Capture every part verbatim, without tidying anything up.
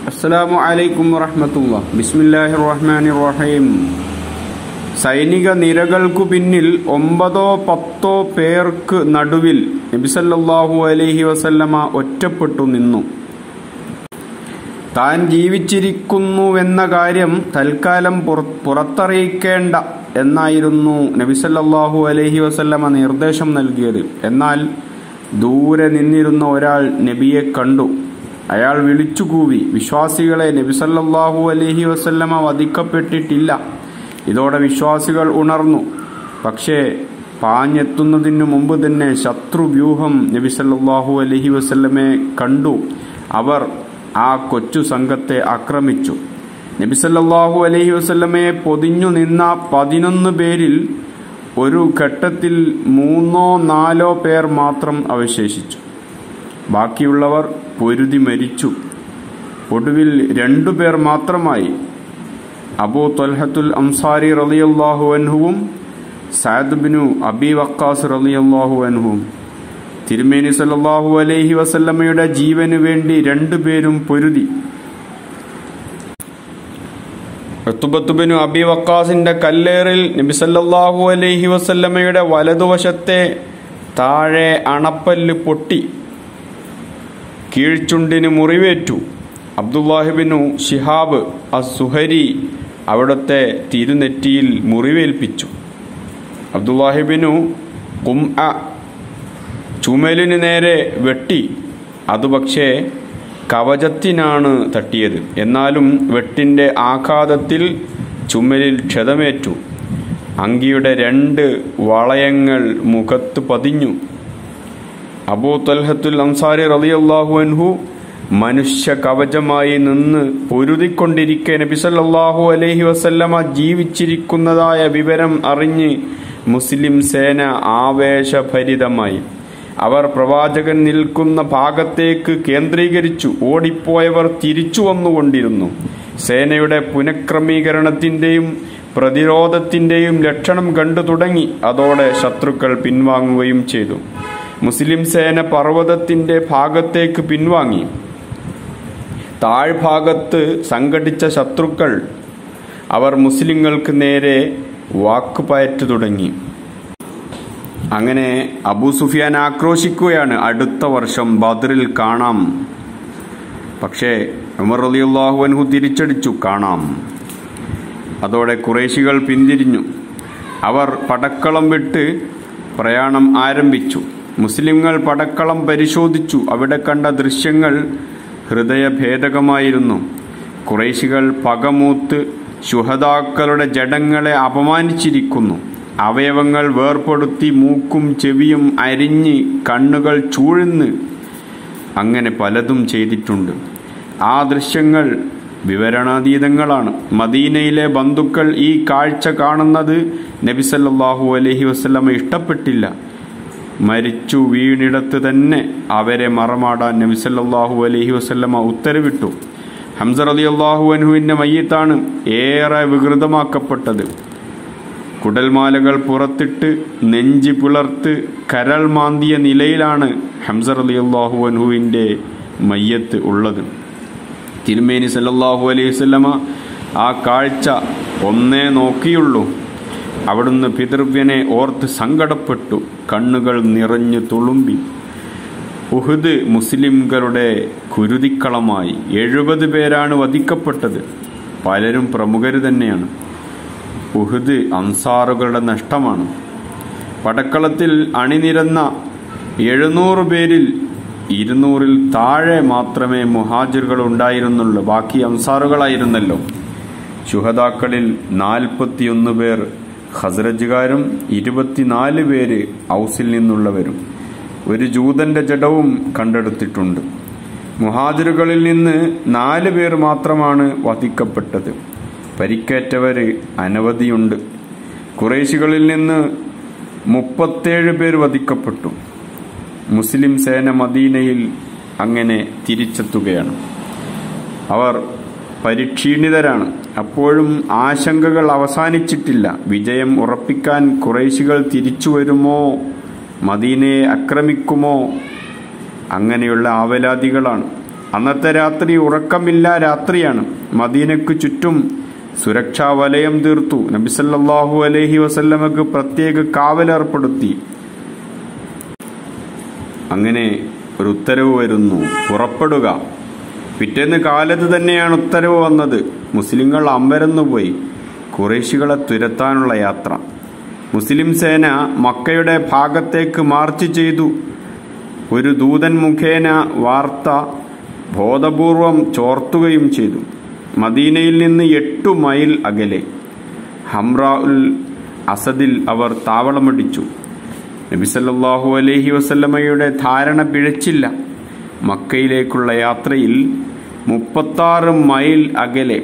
അസ്സലാമു അലൈക്കും വറഹ്മത്തുള്ളാഹി. ബിസ്മില്ലാഹിർ റഹ്മാനിർ റഹീം. സൈനിക നിരകൾക്കു പിന്നിൽ ഒമ്പതോ പത്തോ പേർക്ക് നടുവിൽ നബി സല്ലല്ലാഹു അലൈഹി വസല്ലമ ഒറ്റപ്പെട്ടു നിന്നു. താൻ ജീവിച്ചിരിക്കുന്നുവെന്ന കാര്യം തൽക്കാലം പുറത്തറിയിക്കേണ്ട എന്നായിരുന്നു നബി സല്ലല്ലാഹു അലൈഹി വസല്ലമ നിർദ്ദേശം നൽകിയത്. എന്നാൽ ദൂരെ നിന്നിരുന്ന ഒരാൾ നബിയെ കണ്ടു. അയാൾ വിളിച്ചുകൂവി, വിശ്വാസികളെ, നബി സല്ലല്ലാഹു അലൈഹി വസല്ലമ വധിക്കപ്പെട്ടിട്ടില്ല. ഇതോടെ വിശ്വാസികൾ ഉണർന്നു. പക്ഷേ പാഞ്ഞെത്തുന്നതിനു മുമ്പ് തന്നെ ശത്രുവ്യൂഹം നബി സല്ലല്ലാഹു അലൈഹി വസല്ലമയെ കണ്ടു. അവർ ആ കൊച്ചു സംഘത്തെ ആക്രമിച്ചു. നബി സല്ലല്ലാഹു അലൈഹി വസല്ലമയെ പൊതിഞ്ഞു നിന്ന പതിനൊന്ന് പേരിൽ ഒരു ഘട്ടത്തിൽ മൂന്നോ നാലോ പേർ മാത്രം അവശേഷിച്ചു. ബാക്കിയുള്ളവർ പൊരുതി മരിച്ചു. ഒടുവിൽ രണ്ടുപേർ മാത്രമായി. അബൂ ത്വൽഹത്തുൽ അൻസാരി റളിയല്ലാഹു അൻഹുവും സഅദ് ബിനു അബി വഖാസ് റളിയല്ലാഹു അൻഹുവും. തിരുമേനി സല്ലല്ലാഹു അലൈഹി വസല്ലമയുടെ ജീവന് വേണ്ടി രണ്ടുപേരും പൊരുതി. ഉത്ബത്ത് ബിനു അബി വഖാസിന്റെ കല്ലേറിൽ നബി സല്ലല്ലാഹു അലൈഹി വസല്ലമയുടെ വലതുവശത്തെ താഴെ അണപ്പല്ല് പൊട്ടി, കീഴ്ചുണ്ടിന് മുറിവേറ്റു. അബ്ദുല്ലാഹിബിനു ശിഹാബ് അസ്-സുഹരി അവിടുത്തെ തിരുനെറ്റിയിൽ മുറിവേൽപ്പിച്ചു. അബ്ദുല്ലാഹിബിനു ഖുംഅ ചുമലിന് നേരെ വെട്ടി. അത് പക്ഷേ കവചത്തിനാണ് തട്ടിയത്. എന്നാലും വെട്ടിന്റെ ആഘാതത്തിൽ ചുമലിൽ ക്ഷതമേറ്റു. അങ്കിയുടെ രണ്ട് വളയങ്ങൾ മുഖത്ത് പതിഞ്ഞു. അബൂ ത്വൽഹത്തുൽ അൻസാരി റളിയല്ലാഹു അൻഹു മനുഷ്യ കവചമായി നിന്ന് പൊരുതിക്കൊണ്ടിരിക്കെ നബി സല്ലല്ലാഹു അലൈഹി വസല്ലമ ജീവിച്ചിരിക്കുന്നതായ വിവരം അറിഞ്ഞ് മുസ്ലിം സേന ആവേശഭരിതമായി. അവർ പ്രവാചകൻ നിൽക്കുന്ന ഭാഗത്തേക്ക് കേന്ദ്രീകരിച്ചു. ഓടിപ്പോയവർ തിരിച്ചു വന്നുകൊണ്ടിരുന്നു. സേനയുടെ പുനഃക്രമീകരണത്തിന്റെയും പ്രതിരോധത്തിന്റെയും ലക്ഷണം കണ്ടു തുടങ്ങി. അതോടെ ശത്രുക്കൾ പിൻവാങ്ങുകയും ചെയ്തു. മുസ്ലിം സേന പർവ്വതത്തിന്റെ ഭാഗത്തേക്ക് പിൻവാങ്ങി. താഴ്ഭാഗത്ത് സംഘടിച്ച ശത്രുക്കൾ അവർ മുസ്ലിങ്ങൾക്ക് നേരെ വാക്കുപയറ്റു തുടങ്ങി. അങ്ങനെ അബൂ സുഫിയാൻ ആക്രോശിക്കുകയാണ്, അടുത്ത വർഷം ബദ്റിൽ കാണാം. പക്ഷേ ഉമർ റളിയല്ലാഹു അൻഹു തിരിച്ചടിച്ചു, കാണാം. അതോടെ ഖുറൈശികൾ പിന്തിരിഞ്ഞു. അവർ പടക്കളം വിട്ട് പ്രയാണം ആരംഭിച്ചു. മുസ്ലിങ്ങൾ പടക്കളം പരിശോധിച്ചു. അവിടെ കണ്ട ദൃശ്യങ്ങൾ ഹൃദയഭേദകമായിരുന്നു. ഖുറൈശികൾ പകമൂത്ത് ശുഹദാക്കളുടെ ജഡങ്ങളെ അപമാനിച്ചിരിക്കുന്നു. അവയവങ്ങൾ വേർപെടുത്തി മൂക്കും ചെവിയും അരിഞ്ഞ് കണ്ണുകൾ ചൂഴ്ന്ന് അങ്ങനെ പലതും ചെയ്തിട്ടുണ്ട്. ആ ദൃശ്യങ്ങൾ വിവരണാതീതങ്ങളാണ്. മദീനയിലെ ബന്ധുക്കൾ ഈ കാഴ്ച കാണുന്നത് നബി സല്ലല്ലാഹു അലൈഹി വസല്ലമ ഇഷ്ടപ്പെട്ടില്ല. മരിച്ചു വീണിടത്ത് തന്നെ അവരെ മറമാടാൻ നബി സല്ലല്ലാഹു അലൈഹി വസല്ലമ ഉത്തരവിട്ടു. ഹംസ റളിയല്ലാഹു അൻഹുവിന്റെ മയ്യിത്താണ് ഏറെ വികൃതമാക്കപ്പെട്ടത്. കുടൽമാലകൾ പുറത്തിട്ട് നെഞ്ചി പിളർത്ത് കരൾ മാന്തിയ നിലയിലാണ് ഹംസ റളിയല്ലാഹു അൻഹുവിന്റെ മയ്യത്ത് ഉള്ളത്. തിരുമേനി സല്ലല്ലാഹു അലൈഹി വസല്ലമ ആ കാഴ്ച ഒന്നേ നോക്കിയുള്ളൂ. അവിടുന്ന് പിതൃവ്യനെ ഓർത്ത് സങ്കടപ്പെട്ടു. കണ്ണുകൾ നിറഞ്ഞു തുളുമ്പി. ഉഹുദ് മുസ്ലിംകളുടെ കുരുതിക്കളമായി. എഴുപത് പേരാണ് വധിക്കപ്പെട്ടത്. പലരും പ്രമുഖർ തന്നെയാണ്. ഉഹുദ് അൻസാറുകളുടെ നഷ്ടമാണ്. പടക്കളത്തിൽ അണിനിരന്ന എഴുന്നൂറ് പേരിൽ ഇരുന്നൂറിൽ താഴെ മാത്രമേ മുഹാജിറുകൾ ഉണ്ടായിരുന്നുള്ളൂ. ബാക്കി അൻസാറുകളായിരുന്നല്ലോ. ശുഹദാക്കളിൽ നാൽപ്പത്തിയൊന്ന് പേർ ഖസ്റജുകാരും ഇരുപത്തിനാല് പേര് ഔസിൽ നിന്നുള്ളവരും. ഒരു ജൂതന്റെ ജഡവും കണ്ടെടുത്തിട്ടുണ്ട്. മുഹാജിറുകളിൽ നിന്ന് നാല് പേർ മാത്രമാണ് വധിക്കപ്പെട്ടത്. പരിക്കേറ്റവര് അനവധിയുണ്ട്. ഖുറൈശികളിൽ നിന്ന് മുപ്പത്തേഴ് പേർ വധിക്കപ്പെട്ടു. മുസ്ലിം സേന മദീനയിൽ അങ്ങനെ തിരിച്ചെത്തുകയാണ്. അവർ പരിക്ഷീണിതരാണ്. അപ്പോഴും ആശങ്കകൾ അവസാനിച്ചിട്ടില്ല. വിജയം ഉറപ്പിക്കാൻ ഖുറൈശികൾ തിരിച്ചു വരുമോ, മദീനയെ ആക്രമിക്കുമോ, അങ്ങനെയുള്ള ആവലാതികളാണ്. അന്നത്തെ രാത്രി ഉറക്കമില്ല രാത്രിയാണ്. മദീനയ്ക്ക് ചുറ്റും സുരക്ഷാ വലയം തീർത്തു. നബി സല്ലല്ലാഹു അലൈഹി വസല്ലമക്ക് പ്രത്യേക കാവലേർപ്പെടുത്തി. അങ്ങനെ ഒരു ഉത്തരവ് വരുന്നു, പുറപ്പെടുക. പിറ്റേന്ന് കാലത്ത് തന്നെയാണ് ഉത്തരവ് വന്നത്. മുസ്ലിങ്ങൾ അമ്പരന്നുപോയി. ഖുറൈശികളെ തുരത്താനുള്ള യാത്ര. മുസ്ലിം സേന മക്കയുടെ ഭാഗത്തേക്ക് മാർച്ച് ചെയ്തു. ഒരു ദൂതൻ മുഖേന വാർത്ത ബോധപൂർവം ചോർത്തുകയും ചെയ്തു. മദീനയിൽ നിന്ന് എട്ടു മൈൽ അകലെ ഹംറാ ഉൽ അസദിൽ അവർ താവളമടിച്ചു. നബി സല്ലല്ലാഹു അലൈഹി വസല്ലമയുടെ ധാരണ പിഴച്ചില്ല. മക്കയിലേക്കുള്ള യാത്രയിൽ മുപ്പത്താറ് മൈൽ അകലെ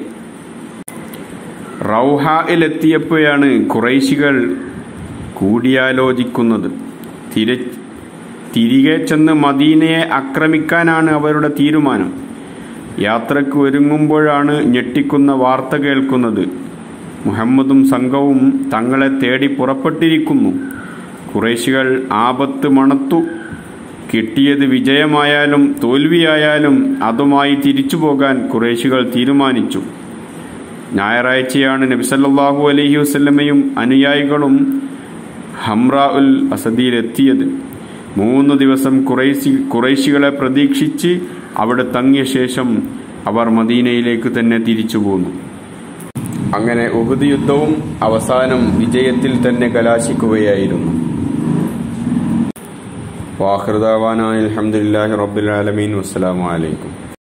റൗഹായിലെത്തിയപ്പോഴാണ് ഖുറൈശികൾ കൂടിയാലോചിക്കുന്നത്. തിര തിരികെ ചെന്ന് മദീനയെ ആക്രമിക്കാനാണ് അവരുടെ തീരുമാനം. യാത്രയ്ക്ക് ഒരുങ്ങുമ്പോഴാണ് ഞെട്ടിക്കുന്ന വാർത്ത കേൾക്കുന്നത്. മുഹമ്മദും സംഘവും തങ്ങളെ തേടി പുറപ്പെട്ടിരിക്കുന്നു. ഖുറൈശികൾ ആപത്ത് മണത്തു. കിട്ടിയത് വിജയമായാലും തോൽവിയായാലും അതുമായി തിരിച്ചു പോകാൻ ഖുറൈശികൾ തീരുമാനിച്ചു. ഞായറാഴ്ചയാണ് നബി സല്ലല്ലാഹു അലൈഹി വസല്ലമയും അനുയായികളും ഹംറാ ഉൽ അസദിയിലെത്തിയത്. മൂന്ന് ദിവസം ഖുറൈശി ഖുറൈശികളെ പ്രതീക്ഷിച്ച് അവിടെ തങ്ങിയ ശേഷം അവർ മദീനയിലേക്ക് തന്നെ തിരിച്ചു പോന്നു. അങ്ങനെ ഉഹുദ് യുദ്ധവും അവസാനം വിജയത്തിൽ തന്നെ കലാശിക്കുകയായിരുന്നു. വാഖിറു ദഅവാനാ അൽഹംദുലില്ലാഹി റബ്ബിൽ ആലമീൻ. വസ്സലാമു അലൈക്കും.